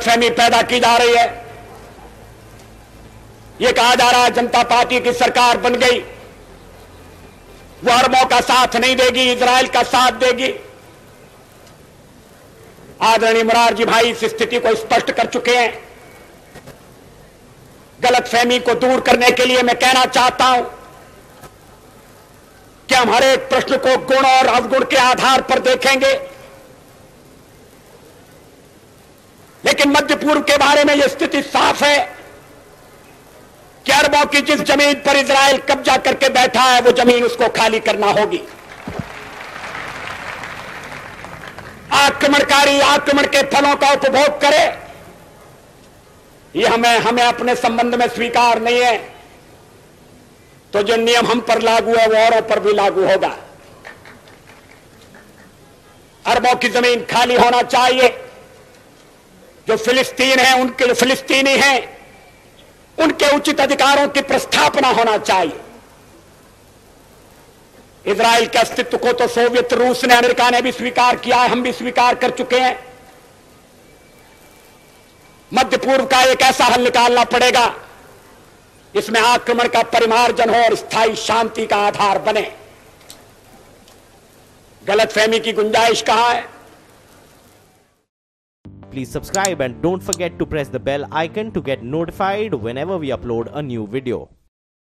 गलतफहमी पैदा की जा रही है। यह कहा जा रहा है जनता पार्टी की सरकार बन गई, वो अरबों का साथ नहीं देगी, इजराइल का साथ देगी। आदरणीय मोरारजी भाई इस स्थिति को स्पष्ट कर चुके हैं। गलतफहमी को दूर करने के लिए मैं कहना चाहता हूं कि हम हर एक प्रश्न को गुण और अवगुण के आधार पर देखेंगे, लेकिन मध्य पूर्व के बारे में यह स्थिति साफ है कि अरबों की जिस जमीन पर इजराइल कब्जा करके बैठा है वो जमीन उसको खाली करना होगी। आक्रमणकारी आक्रमण के फलों का उपभोग करे, यह हमें अपने संबंध में स्वीकार नहीं है। तो जो नियम हम पर लागू है वो औरों पर भी लागू होगा। अरबों की जमीन खाली होना चाहिए। जो फिलिस्तीन है, उनके जो फिलिस्तीनी हैं, उनके उचित अधिकारों की प्रस्थापना होना चाहिए। इजराइल के अस्तित्व को तो सोवियत रूस ने, अमेरिका ने भी स्वीकार किया है, हम भी स्वीकार कर चुके हैं। मध्य पूर्व का एक ऐसा हल निकालना पड़ेगा इसमें आक्रमण का परिमार्जन हो और स्थायी शांति का आधार बने। गलतफहमी की गुंजाइश कहां है? Please subscribe and don't forget to press the bell icon to get notified whenever we upload a new video.